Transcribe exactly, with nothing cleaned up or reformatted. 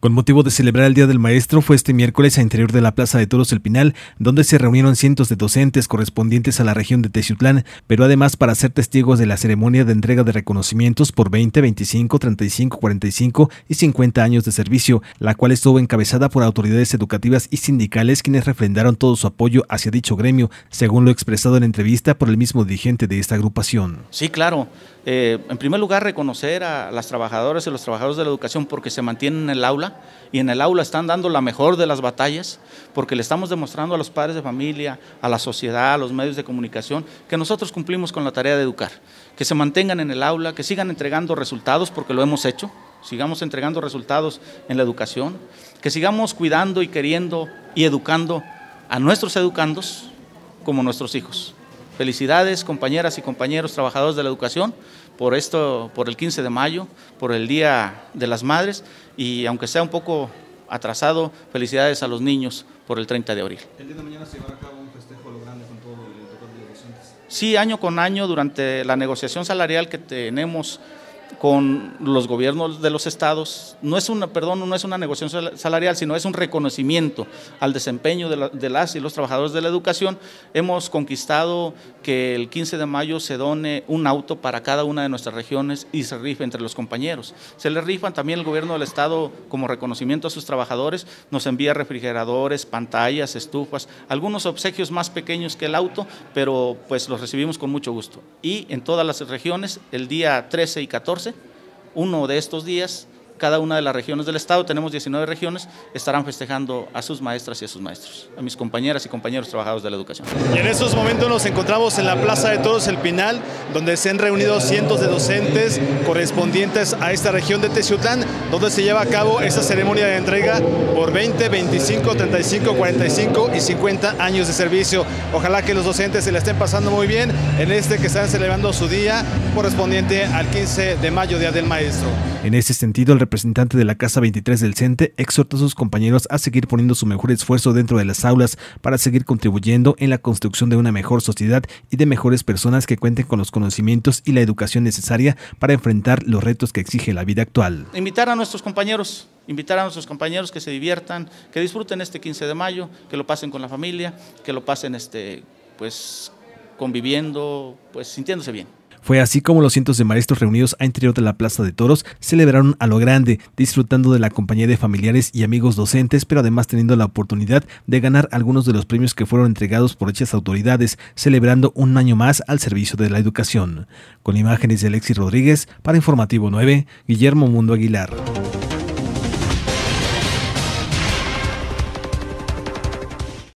Con motivo de celebrar el Día del Maestro, fue este miércoles a interior de la Plaza de Toros El Pinal, donde se reunieron cientos de docentes correspondientes a la región de Teciutlán, pero además para ser testigos de la ceremonia de entrega de reconocimientos por veinte, veinticinco, treinta y cinco, cuarenta y cinco y cincuenta años de servicio, la cual estuvo encabezada por autoridades educativas y sindicales, quienes refrendaron todo su apoyo hacia dicho gremio, según lo expresado en entrevista por el mismo dirigente de esta agrupación. Sí, claro. Eh, en primer lugar, reconocer a las trabajadoras y los trabajadores de la educación porque se mantienen en el aula y en el aula están dando la mejor de las batallas, porque le estamos demostrando a los padres de familia, a la sociedad, a los medios de comunicación, que nosotros cumplimos con la tarea de educar, que se mantengan en el aula, que sigan entregando resultados, porque lo hemos hecho, sigamos entregando resultados en la educación, que sigamos cuidando y queriendo y educando a nuestros educandos como nuestros hijos. Felicidades, compañeras y compañeros trabajadores de la educación, por esto, por el quince de mayo, por el Día de las Madres, y aunque sea un poco atrasado, felicidades a los niños por el treinta de abril. El día de mañana se llevará a cabo un festejo a lo grande con todo el total de los docentes. Sí, año con año, durante la negociación salarial que tenemos con los gobiernos de los estados, no es una, perdón, no es una negociación salarial, sino es un reconocimiento al desempeño de, la, de las y los trabajadores de la educación. Hemos conquistado que el quince de mayo se done un auto para cada una de nuestras regiones y se rife entre los compañeros. Se le rifan también el gobierno del estado como reconocimiento a sus trabajadores, nos envía refrigeradores, pantallas, estufas, algunos obsequios más pequeños que el auto, pero pues los recibimos con mucho gusto. Y en todas las regiones, el día trece y catorce, uno de estos días, cada una de las regiones del estado, tenemos diecinueve regiones, estarán festejando a sus maestras y a sus maestros, a mis compañeras y compañeros trabajadores de la educación. Y en estos momentos nos encontramos en la Plaza de Toros El Pinal, donde se han reunido cientos de docentes correspondientes a esta región de Teciutlán, donde se lleva a cabo esta ceremonia de entrega por veinte, veinticinco, treinta y cinco, cuarenta y cinco y cincuenta años de servicio. Ojalá que los docentes se la estén pasando muy bien en este que están celebrando su día correspondiente al quince de mayo, Día del Maestro. En ese sentido, el representante de la Casa veintitrés del CENTE exhortó a sus compañeros a seguir poniendo su mejor esfuerzo dentro de las aulas para seguir contribuyendo en la construcción de una mejor sociedad y de mejores personas que cuenten con los conocimientos y la educación necesaria para enfrentar los retos que exige la vida actual. Invitar a nuestros compañeros, invitar a nuestros compañeros que se diviertan, que disfruten este quince de mayo, que lo pasen con la familia, que lo pasen este, pues, conviviendo, pues sintiéndose bien. Fue así como los cientos de maestros reunidos a interior de la Plaza de Toros celebraron a lo grande, disfrutando de la compañía de familiares y amigos docentes, pero además teniendo la oportunidad de ganar algunos de los premios que fueron entregados por dichas autoridades, celebrando un año más al servicio de la educación. Con imágenes de Alexis Rodríguez, para Informativo nueve, Guillermo Mundo Aguilar.